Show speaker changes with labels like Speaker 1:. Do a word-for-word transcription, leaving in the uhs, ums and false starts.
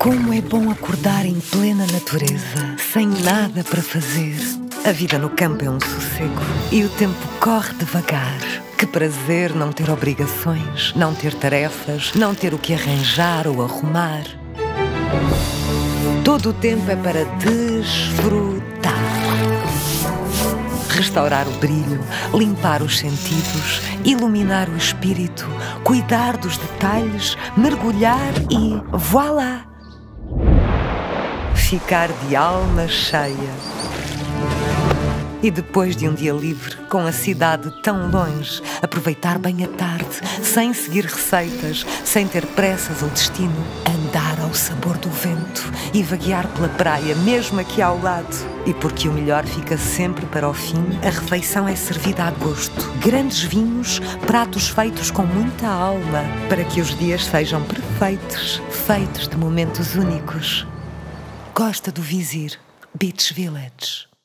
Speaker 1: Como é bom acordar em plena natureza, sem nada para fazer. A vida no campo é um sossego e o tempo corre devagar. Que prazer não ter obrigações, não ter tarefas, não ter o que arranjar ou arrumar. Todo o tempo é para desfrutar. Restaurar o brilho, limpar os sentidos, iluminar o espírito, cuidar dos detalhes, mergulhar e voilá! Ficar de alma cheia. E depois de um dia livre, com a cidade tão longe, aproveitar bem a tarde, sem seguir receitas, sem ter pressas ou destino, andar ao sabor do vento e vaguear pela praia, mesmo aqui ao lado. E porque o melhor fica sempre para o fim, a refeição é servida a gosto. Grandes vinhos, pratos feitos com muita alma, para que os dias sejam perfeitos, feitos de momentos únicos. Costa do Vizir, Beach Village.